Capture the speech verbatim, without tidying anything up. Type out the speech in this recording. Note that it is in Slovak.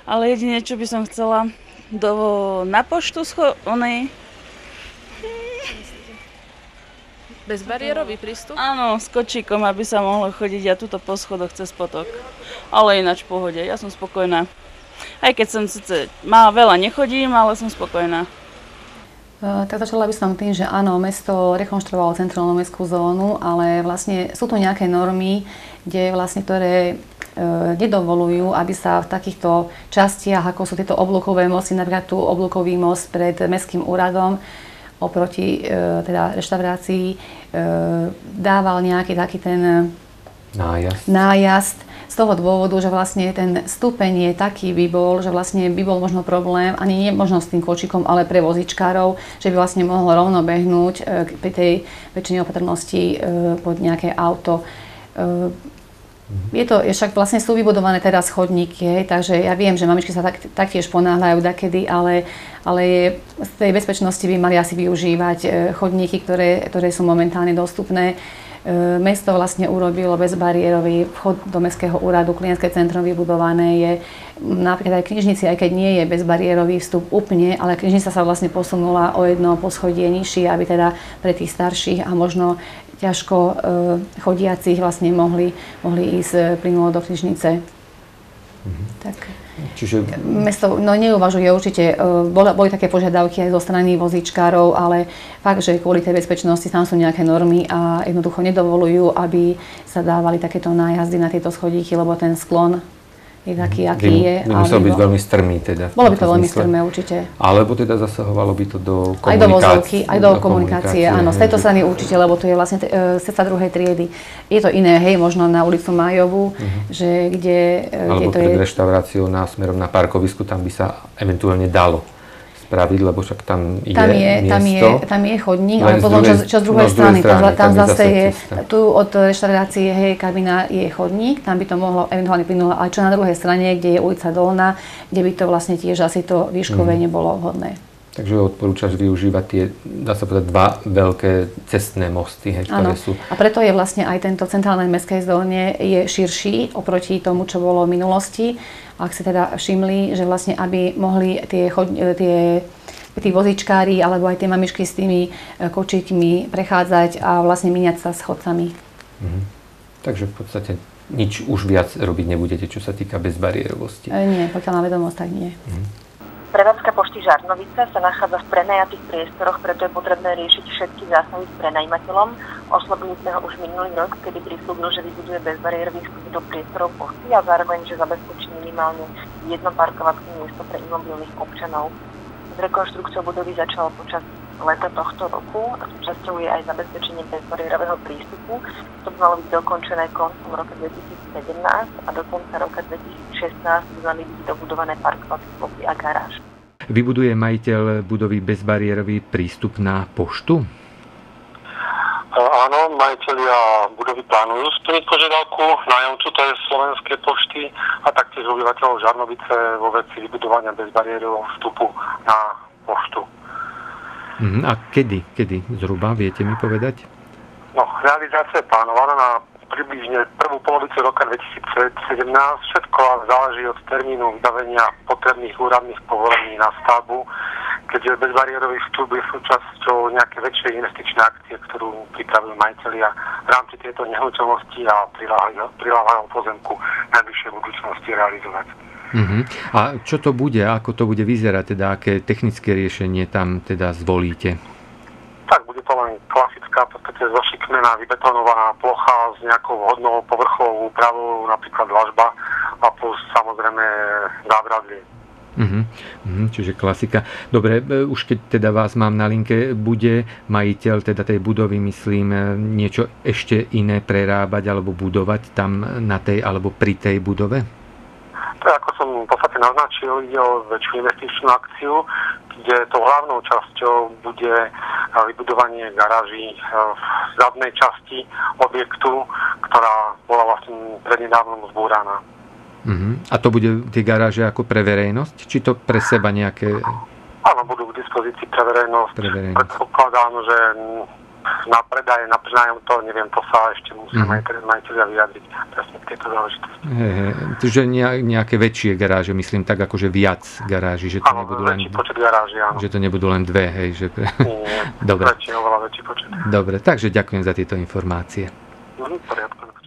Ale jedine, čo by som chcela do, na poštu scho- onej... Bezbariérový prístup? Áno, s kočíkom, aby sa mohlo chodiť ja tuto po schodoch cez potok. Ale ináč v pohode, ja som spokojná. Aj keď som síce má veľa nechodím, ale som spokojná. Uh, tak začala by som tým, že áno, mesto rekonštruovalo centrálnu mestskú zónu, ale vlastne sú tu nejaké normy, kde vlastne, ktoré uh, nedovolujú, aby sa v takýchto častiach, ako sú tieto oblúkové mosty, napríklad tu oblúkový most pred mestským úradom, oproti e, teda reštaurácii e, dával nejaký taký ten nájazd. nájazd z toho dôvodu, že vlastne ten stupeň je taký by bol, že vlastne by bol možno problém, ani nie možno s tým kočikom, ale pre vozičkárov, že by vlastne mohlo rovno behnúť e, pri tej väčšine opatrnosti e, pod nejaké auto. E, Je to, je však vlastne sú vybudované teraz chodníky, takže ja viem, že mamičky sa tak, taktiež ponáhľajú dakedy, ale, ale je, z tej bezpečnosti by mali asi využívať chodníky, ktoré, ktoré sú momentálne dostupné. Mesto vlastne urobilo bezbariérový vchod do mestského úradu, klientské centrum vybudované je, napríklad aj knižnici, aj keď nie je bezbariérový vstup úplne, ale knižnica sa vlastne posunula o jedno poschodie nižšie, aby teda pre tých starších a možno ťažko e, chodiacich vlastne mohli, mohli ísť plynulo do knižnice. Mhm. Tak. Čiže... Mesto no, neuvažuje určite, e, boli, boli také požiadavky aj zo strany vozíčkárov, ale fakt, že kvôli tej bezpečnosti tam sú nejaké normy a jednoducho nedovolujú, aby sa dávali takéto nájazdy na tieto schodíky, lebo ten sklon je taký, aký by, je. By musel byť veľmi strmý teda. Bolo by to veľmi strmé určite. Alebo teda zasahovalo by to do komunikácie. Aj do vozovky, aj do, do komunikácie, áno. Z tejto strany určite, lebo to je vlastne uh, cesta druhej triedy. Je to iné, hej, možno na ulicu Májovú, uh-huh. že kde, uh, alebo kde to pred je... reštauráciou na smerom na parkovisku, tam by sa eventuálne dalo spraviť, lebo však tam je, tam je miesto. Tam je, tam je chodník, ale druhej, potom čo, čo z druhej no, strany, strany, tam, tam zase je, cesta. Tu od reštaurácie, hej, kabina je chodník, tam by to mohlo eventuálne plynulo, ale čo na druhej strane, kde je ulica Dolná, kde by to vlastne tiež asi to výškové mm. nebolo vhodné. Takže odporúčaš využívať tie, dá sa povedať, dva veľké cestné mosty, hej, ktoré sú... A preto je vlastne aj tento centrálnej mestskej zóne je širší oproti tomu, čo bolo v minulosti. Ak si teda všimli, že vlastne, aby mohli tie, chod, tie tí vozičkári alebo aj tie mamičky s tými kočíkmi prechádzať a vlastne míňať sa s chodcami. Mhm. Takže v podstate nič už viac robiť nebudete, čo sa týka bezbariérovosti. E, nie, pokiaľ na vedomosť, tak nie. Mhm. Prevádzka pošty Žarnovica sa nachádza v prenajatých priestoroch, preto je potrebné riešiť všetky zásahy s prenajímateľom. Oslobili sme ho už minulý rok, kedy prislúbil, že vybuduje bezbariérový vstup do priestorov pošty a zároveň, že zabezpečí minimálne jedno parkovacie miesto pre imobilných občanov. S rekonštrukciou budovy začalo počas leta tohto roku a súčasťou je aj zabezpečenie bezbariérového prístupu. To by malo byť dokončené koncom roka dvetisícsedemnásť a do konca roka dvetisícšestnásť by mali byť dobudované parkovacie plochy a garáž. Vybuduje majiteľ budovy bezbariérový prístup na poštu? Áno, majiteľia budovy plánujú splniť požiadavku nájomcu, to je Slovenské pošty a taktiež obyvateľov Žarnovice vo veci vybudovania bezbariérového vstupu na poštu. A kedy? Kedy zhruba? Viete mi povedať? No, realizácia je plánovaná na približne prvú polovicu roka dvetisícsedemnásť. Všetko záleží od termínu vydavenia potrebných úradných povolení na stavbu, keďže bezbariérový vstup je súčasťou nejaké väčšej investičnej akcie, ktorú pripravujú majitelia v rámci tejto nehnuteľnosti a priláhajú pozemku v najbližšej budúcnosti realizovať. Uh-huh. A čo to bude, ako to bude vyzerať, teda aké technické riešenie tam teda zvolíte? Tak bude to len klasická, v podstate zošikmená, vybetonovaná plocha s nejakou vhodnou povrchovou úpravou, napríklad dlažba a plus samozrejme zábradlie. Uh-huh. Uh-huh. Čiže klasika. Dobre, už keď teda vás mám na linke, bude majiteľ teda tej budovy, myslím, niečo ešte iné prerábať alebo budovať tam na tej alebo pri tej budove? To je, ako som v podstate naznačil, ide o väčšiu investičnú akciu, kde tou hlavnou časťou bude vybudovanie garáží v zadnej časti objektu, ktorá bola vlastne prednedávnom zbúraná. Uh-huh. A to bude tie garáže ako pre verejnosť? Či to pre seba nejaké... Áno, budú k dispozícii pre verejnosť. Pre verejnosť. Predpokladám, že na predaj, na prenájom, to neviem, to sa ešte musia Mhm. mm. majiteľia vyjadriť presne k tejto záležitosti. Hej, hej. Čiže ne- nejaké väčšie garáže, myslím tak akože viac garáží, že to Áno, nebudú len, väčší počet garáží, áno. že to nebudú len dve, hej. Že... Nie, nie, Dobre. väčší, oveľa väčší počet. Dobre, takže ďakujem za tieto informácie. Mhm, v poriadku.